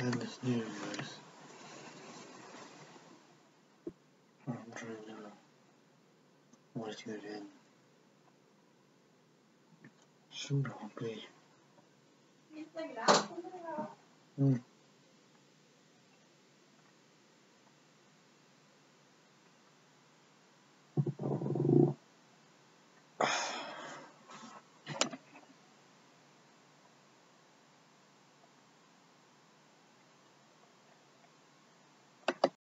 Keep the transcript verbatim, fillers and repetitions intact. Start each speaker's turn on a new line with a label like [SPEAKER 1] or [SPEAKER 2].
[SPEAKER 1] alldeles nu guys. I'm trying to watch it in. Shoot, I'll be. Mm.